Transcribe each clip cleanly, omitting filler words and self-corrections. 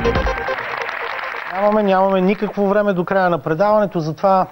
Нямаме никакво време до края на предаването, затова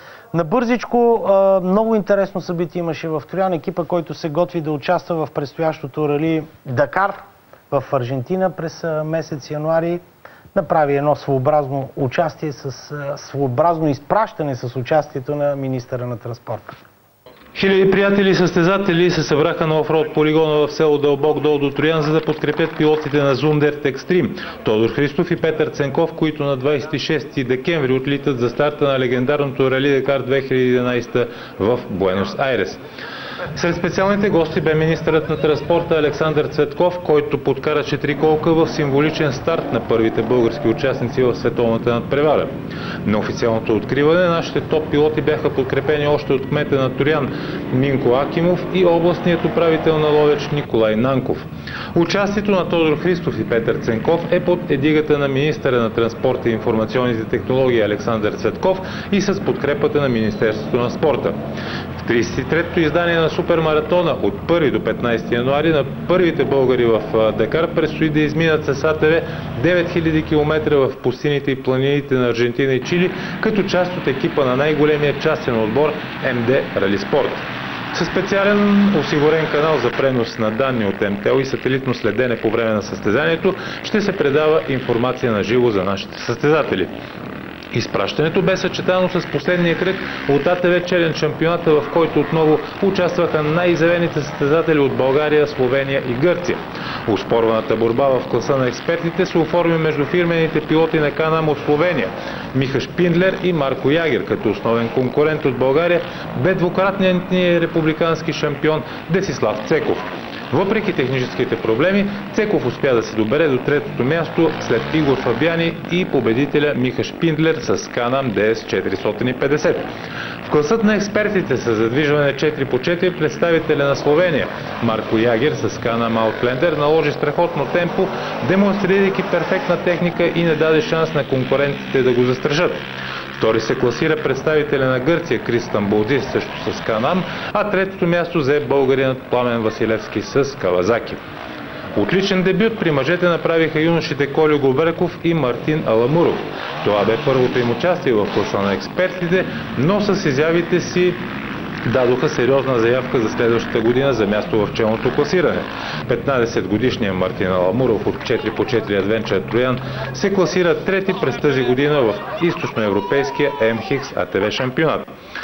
набързичко много интересно събитие имаше в Троян. Екипа, който се готви да участва в предстоящото рали Дакар в Аржентина през месец януари, направи едно своеобразно участие, своеобразно изпращане с участието на министъра на транспорта. Хиляди приятели и състезатели се събраха на офроуд полигона в село Дълбок дол до Троян, за да подкрепят пилотите на Зундерт Екстрим Тодор Христов и Петър Ценков, които на 26 декември отлитат за старта на легендарното Рали Дакар 2011 в Буенос Айрес. Сред специалните гости бе министърът на транспорта Александър Цветков, който подкараше триколка в символичен старт на първите български участници в световната надпревара. На официалното откриване нашите топ пилоти бяха подкрепени още от кмета на Троян Минко Акимов и областният управител на Ловеч Николай Нанков. Участието на Тодор Христов и Петър Ценков е под егидата на министъра на транспорта и информационните технологии Александър Цветков и с подкрепата на Министерството на спорта. В 33-то издание на супермаратона от 1 до 15 януари на първите българи в Дакар предстои да изминат с АТВ 9000 км в пустините и планините на Аржентина и Чили, като част от екипа на най-големия частен отбор МД Рали Спорт. Със специален осигурен канал за пренос на данни от МТО и сателитно следене по време на състезанието ще се предава информация на живо за нашите състезатели. Изпращането бе съчетано с последния кръг от АТВ Челен шампионата, в който отново участваха най-изявените състезатели от България, Словения и Гърция. Оспорваната борба в класа на експертите се оформи между фирмените пилоти на Канам от Словения Миха Шпиндлер и Марко Ягер, като основен конкурент от България бе двукратният републикански шампион Десислав Цеков. Въпреки техническите проблеми, Цеков успя да се добере до третото място след Игор Фабяни и победителя Миха Шпиндлер с Канам DS 450. В класът на експертите с задвижване 4x4 представителя на Словения Марко Ягер с Канам Outlander наложи страхотно темпо, демонстрирайки перфектна техника и не даде шанс на конкурентите да го застрашат. Втори се класира представителя на Гърция Кристан Болдис също с Канам, а третото място взе българинът Пламен Василевски с Кавазаки. Отличен дебют при мъжете направиха юношите Колю Гобреков и Мартин Аламуров. Това бе първото им участие в класа на експертите, но с изявите си дадоха сериозна заявка за следващата година за място в челното класиране. 15-годишният Мартин Аламуров от 4x4 Adventure Троян се класира трети през тази година в източноевропейския МХИКС АТВ шампионат.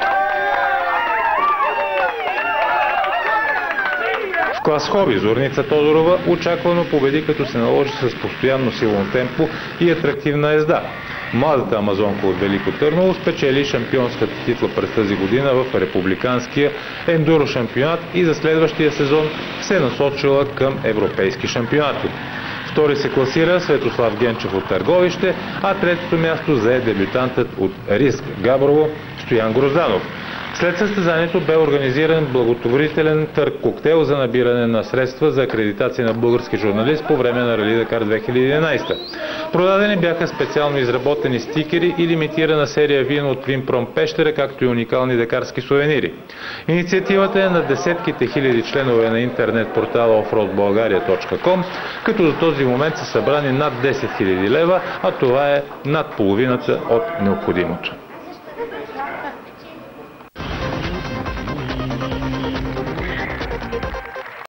В клас хоби Зорница Тодорова очаквано победи, като се наложи с постоянно силно темпо и атрактивна езда. Младата амазонка от Велико Търново спечели шампионската титла през тази година в републиканския ендуро шампионат и за следващия сезон се насочила към европейски шампионати. Втори се класира Светослав Генчев от Търговище, а третото място зае дебютантът от Риск Габрово Стоян Грозданов. След състезанието бе организиран благотворителен търг коктейл за набиране на средства за акредитация на български журналист по време на Рали Дакар 2011. Продадени бяха специално изработени стикери и лимитирана серия вино от Винпром Пещера, както и уникални дакарски сувенири. Инициативата е на десетките хиляди членове на интернет портала offroadbulgaria.com, като до този момент са събрани над 10 000 лева, а това е над половината от необходимото.